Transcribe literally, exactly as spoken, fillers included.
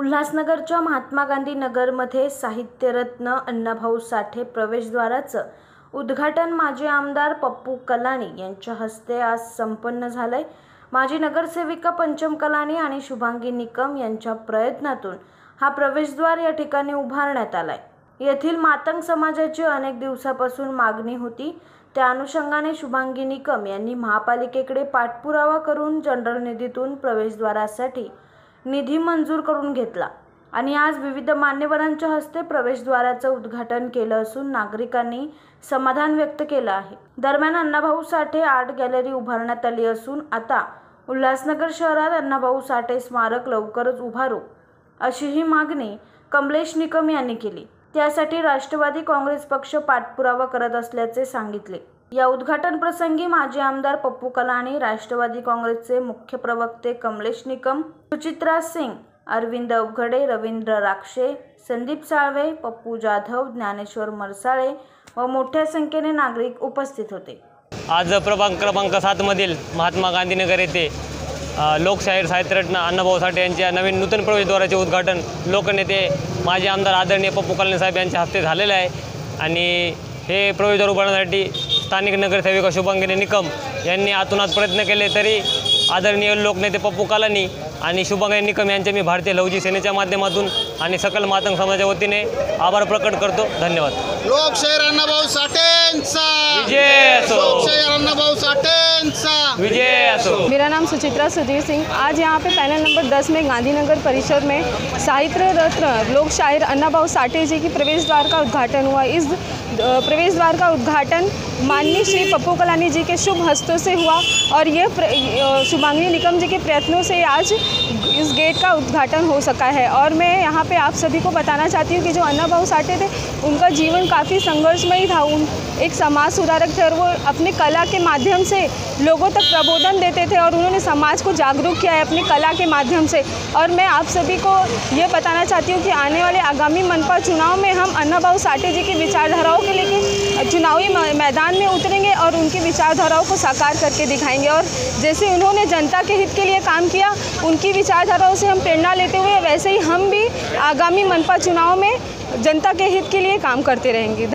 उल्हासनगरच्या महात्मा गांधी नगरमध्ये साहित्यरत्न अण्णाभाऊ साठे प्रवेशद्वाराचं उद्घाटन माजी आमदार पप्पू कलानी यांच्या हस्ते आज संपन्न झालंय। माजी नगरसेविका पंचम कलानी आणि शुभांगी निकम यांच्या प्रयत्नातून हा प्रवेशद्वार या ठिकाणी उभारण्यात आलाय। येथील मातंग समाजाची अनेक दिवसापासून मागणी होती, त्या अनुषंगाने शुभांगी निकम यांनी महापालिकेकडे पाठपुरावा करून जनरल निधीतून प्रवेशद्वारासाठी निधी मंजूर करून घेतला आणि आज विविध मान्यवरांच्या हस्ते प्रवेशद्वाराचं उद्घाटन केलं असून नागरिकांनी समाधान व्यक्त केलं आहे। दरम्यान अण्णाभाऊ साठे आर्ट गॅलरी उभारण्यात आली असून आता उल्हासनगर शहरात अण्णाभाऊ साठे स्मारक लवकरच उभारू अशीही मागणी कमलेश निकम यांनी केली। त्यासाठी राष्ट्रवादी काँग्रेस पक्ष पाठपुरावा करत असल्याचे सांगितले। या उद्घाटन प्रसंगी माजी आमदार पप्पू कलानी, राष्ट्रवादी काँग्रेसचे मुख्य प्रवक्ते कमलेश निकम, सुचित्रा सिंग, अरविंद अवघडे, रवींद्र राक्षे, संदीप साळवे, पप्पू जाधव, ज्ञानेश्वर मरसाळे व मोठ्या संख्येने नागरिक उपस्थित होते। आज प्रभाग क्रमांक सात मधील महात्मा गांधी नगर येथे लोकशाहीर साहित्यरत्न अण्णाभाऊ साठे यांच्या नवीन नूतन प्रवेशद्वाराचे उद्घाटन लोकनेते माजी आमदार आदरणीय पप्पू कलानी साहेब यांच्या हस्ते झालेले आहे आणि हे प्रवेशद्वार उभारण्यासाठी स्थानिक नगरसेविका शुभांगी निकम यांनी आतूनात प्रयत्न केले, तरी आदरणीय लोकनेते पप्पू कलानी आणि शुभांगी निकम यांचे मी भारतीय लवजी सेनेच्या माध्यमातून आणि सकल मातंग समाजाच्या वतीने आभार प्रकट करतो। धन्यवाद। लोकशाहीर अण्णाभाऊ साठेंचा विजय असो। लोकशाहीर अण्णाभाऊ साठेंचा विजय असो। मेरा नाम सुचित्रा सुधीर सिंह। आज यहाँ पे पैनल नंबर दस में गांधीनगर परिसर में साहित्य रत्न लोक शायर अण्णाभाऊ साठे जी की प्रवेश द्वार का उद्घाटन हुआ। इस प्रवेश द्वार का उद्घाटन माननीय श्री पप्पू कलानी जी के शुभ हस्तों से हुआ और ये शुभांगी निकम जी के प्रयत्नों से आज इस गेट का उद्घाटन हो सका है। और मैं यहाँ पे आप सभी को बताना चाहती हूँ कि जो अण्णाभाऊ साठे थे उनका जीवन काफ़ी संघर्षमयी था। उन एक समाज सुधारक थे और वो अपनी कला के माध्यम से लोगों तक प्रबोधन देते थे और उन्होंने समाज को जागरूक किया है अपनी कला के माध्यम से। और मैं आप सभी को ये बताना चाहती हूँ कि आने वाले आगामी मनपा चुनाव में हम अण्णाभाऊ साठे जी की विचारधाराओं के लेके चुनावी मैदान में उतरेंगे और उनकी विचारधाराओं को साकार करके दिखाएंगे। और जैसे उन्होंने जनता के हित के लिए काम किया, उनकी विचारधाराओं से हम प्रेरणा लेते हुए वैसे ही हम भी आगामी मनपा चुनाव में जनता के हित के लिए काम करते रहेंगे।